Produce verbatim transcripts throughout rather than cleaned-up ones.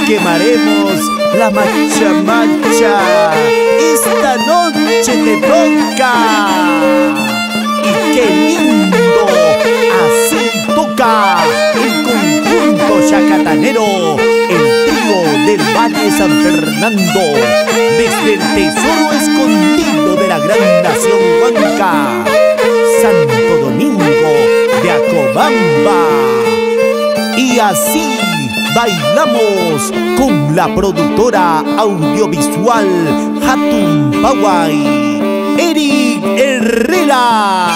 quemaremos la macha macha esta noche de bronca. Y qué lindo, así toca el conjunto chacatanero, el trío del Valle San Fernando, desde el tesoro escondido de la gran nación huanca, Santo Domingo de Acobamba. Y así bailamos con la productora audiovisual Hatun Pawai, Eric Herrera.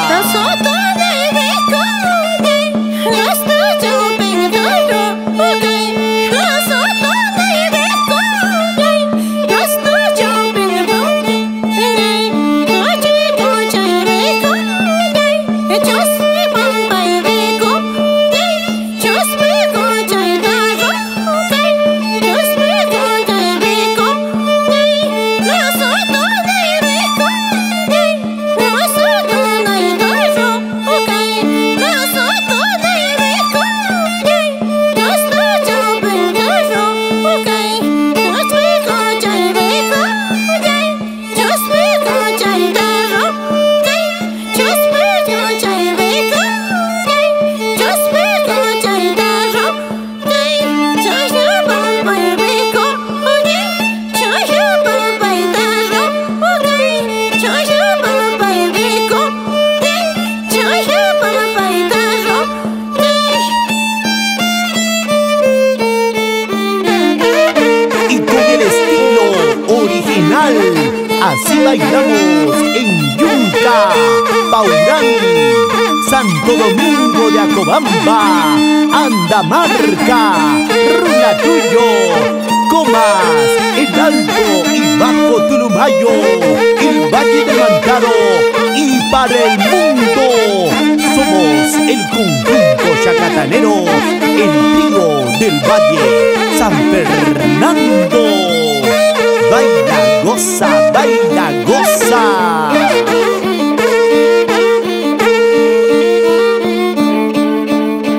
Así bailamos en Yunca, Paurán, Santo Domingo de Acobamba, Andamarca, Runatuyo, Comas, el Alto y Bajo Tulumayo, el Valle del Mantaro y para el mundo. Somos el conjunto chacatanero, el trío del Valle San Fernando. Baila, goza, baila, goza.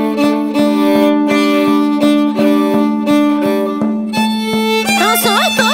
Nosotros